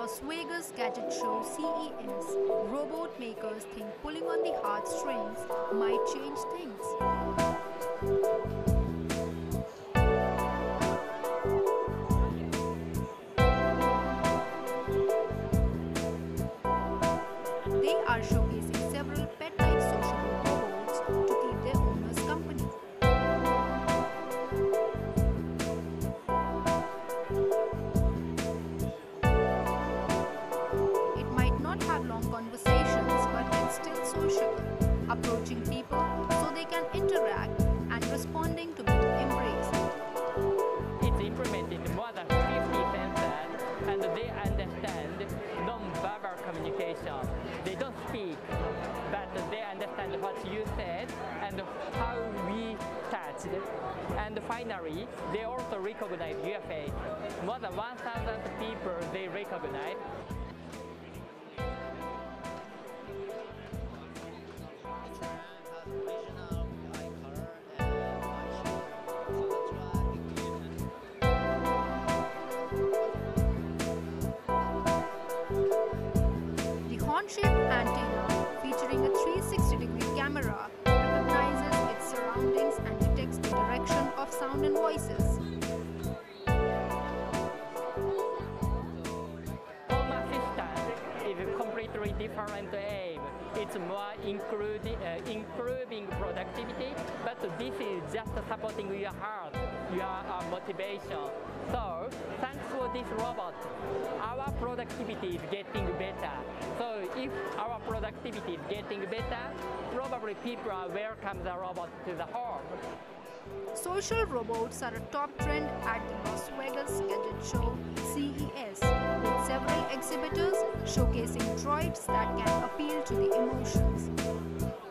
Las Vegas gadget show CES, robot makers think pulling on the heartstrings might change things. They are showcasing several pet-like sociable robots to keep their owners company. It might not have long conversations, but it's still sociable, approaching people so they can interact and responding to being embraced. It's implemented more than 50 sensors and they understand non-verbal communication. They don't speak, but they understand what you said and how we touched. And finally, they also recognize your face. More than 1,000 people they recognize. The horn-shaped antenna, featuring a 360-degree camera, recognizes its surroundings and detects the direction of sound and voices. Home assistant is completely different aim. It's more improving productivity, but this is just supporting your heart, your motivation. So, thanks for this robot, our productivity is getting better. So, if our productivity is getting better, probably people will welcome the robot to the home. Social robots are a top trend at the Las Vegas gadget show CES, with several exhibitors showcasing droids that can appeal to the emotions.